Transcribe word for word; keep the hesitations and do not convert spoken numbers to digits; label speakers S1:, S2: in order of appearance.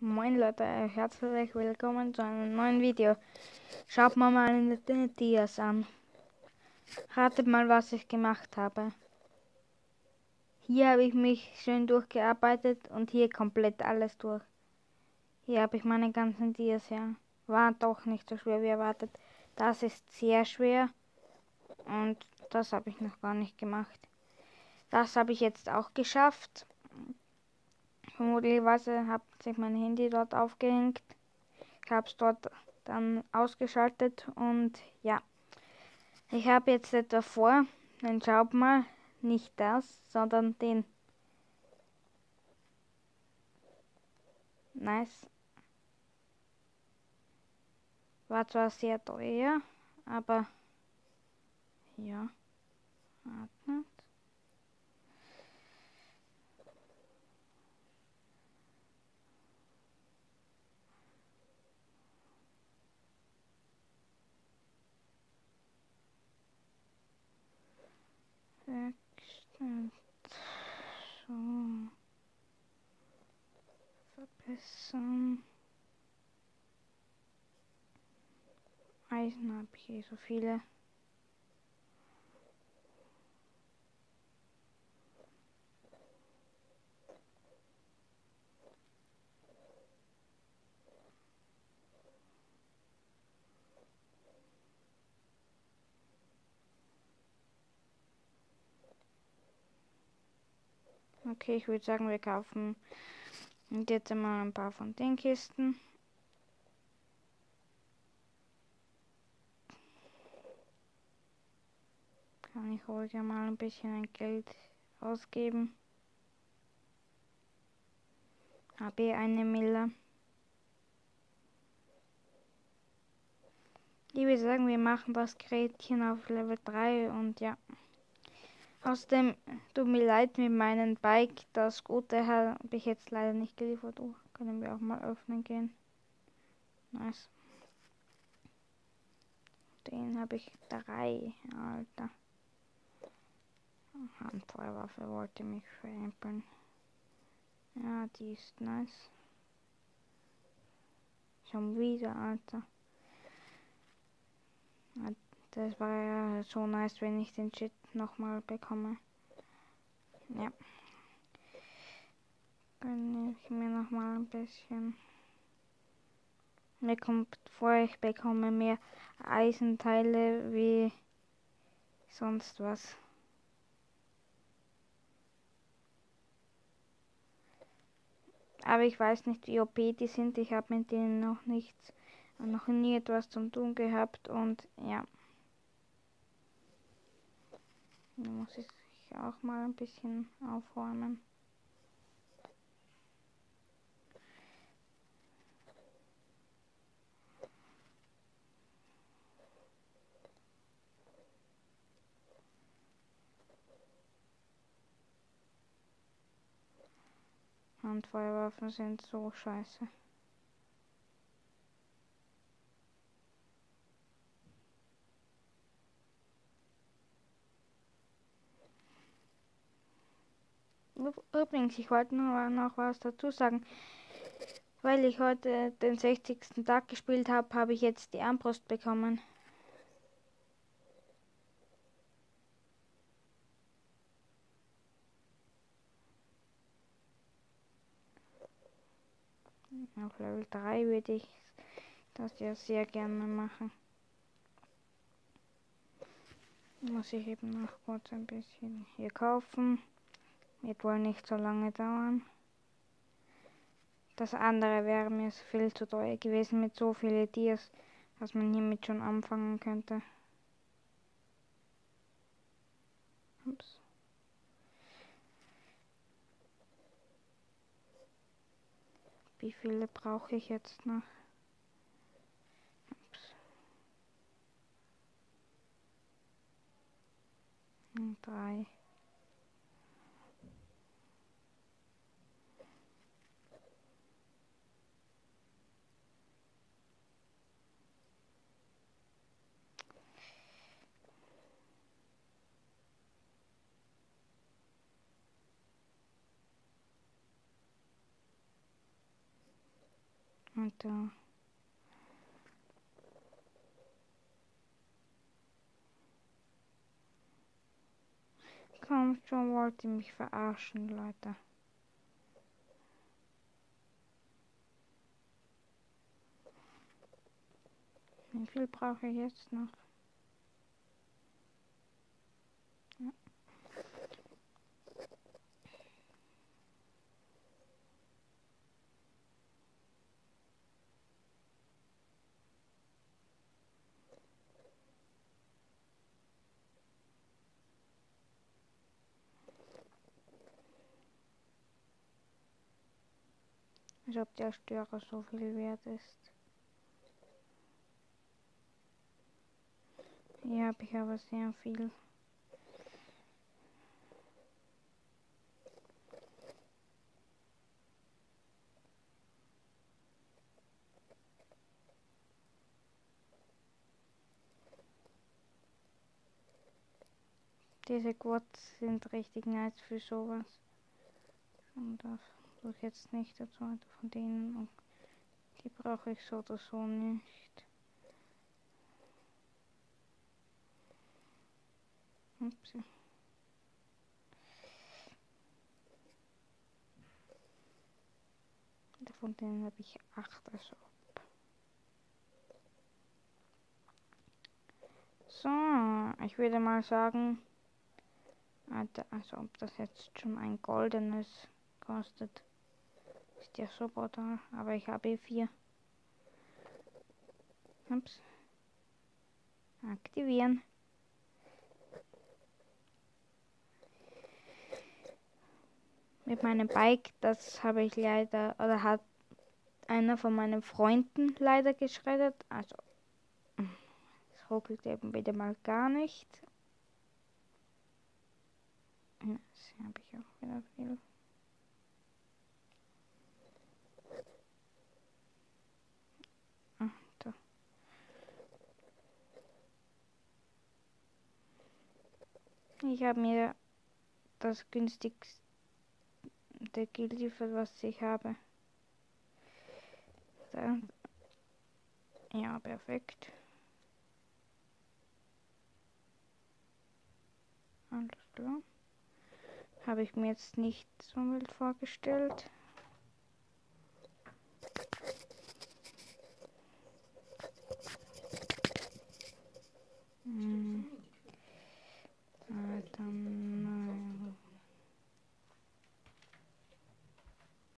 S1: Moin Leute, herzlich willkommen zu einem neuen Video. Schaut mal meine Dias an. Ratet mal, was ich gemacht habe. Hier habe ich mich schön durchgearbeitet und hier komplett alles durch. Hier habe ich meine ganzen Dias her. War doch nicht so schwer wie erwartet. Das ist sehr schwer und das habe ich noch gar nicht gemacht. Das habe ich jetzt auch geschafft. Vermutlich hat sich mein Handy dort aufgehängt. Ich habe es dort dann ausgeschaltet und ja. Ich habe jetzt etwa vor, dann schaut mal, nicht das, sondern den. Nice. War zwar sehr teuer, aber ja. Atmet. Wegstand. So. Verbessern. Eisen habe ich eh so viele. Okay, ich würde sagen, wir kaufen und jetzt einmal ein paar von den Kisten. Kann ich ruhig mal ein bisschen Geld ausgeben. Habe eh eine Mille. Ich würde sagen, wir machen das Gerätchen auf Level drei und ja. Außerdem tut mir leid mit meinem Bike. Das Gute habe ich jetzt leider nicht geliefert. Oh, können wir auch mal öffnen gehen. Nice. Den habe ich drei, Alter. Handfeuerwaffe wollte mich veräppeln. Ja, die ist nice. Schon wieder, Alter. Das war ja so nice, wenn ich den Shit nochmal bekomme. Ja. Gönne ich mir nochmal ein bisschen. Mir kommt vor, ich bekomme mehr Eisenteile wie sonst was. Aber ich weiß nicht, wie O P die sind. Ich habe mit denen noch nichts, noch nie etwas zu tun gehabt und ja. Da muss ich auch mal ein bisschen aufräumen. Handfeuerwaffen sind so scheiße. Übrigens, ich wollte nur noch was dazu sagen. Weil ich heute den sechzigsten Tag gespielt habe, habe ich jetzt die Armbrust bekommen. Auf Level drei würde ich das ja sehr gerne machen. Muss ich eben noch kurz ein bisschen hier kaufen. Wird wohl nicht so lange dauern. Das andere wäre mir viel zu teuer gewesen mit so vielen Tiers, dass man hiermit schon anfangen könnte. Ups. Wie viele brauche ich jetzt noch? Ups. Und drei. Alter. Komm schon, wollt ihr mich verarschen, Leute. Wie viel brauche ich jetzt noch? Ja. Als ob der Störer so viel wert ist. Hier habe ich aber sehr viel. Diese Quads sind richtig nice für sowas. Und das tue ich jetzt nicht dazu, von denen. Und die brauche ich so oder so nicht. Ups. Von denen habe ich acht, also. So, ich würde mal sagen, also ob das jetzt schon ein goldenes kostet, ist ja so brutal, aber ich habe vier. Ups. Aktivieren. Mit meinem Bike, das habe ich leider, oder hat einer von meinen Freunden leider geschreddert, also es ruckelt eben wieder mal gar nicht. Das habe ich auch wieder viel. Ah, da. Ich habe mir das günstigste geliefert, was ich habe. Da. Ja, perfekt. Alles klar. Habe ich mir jetzt nicht so wild vorgestellt.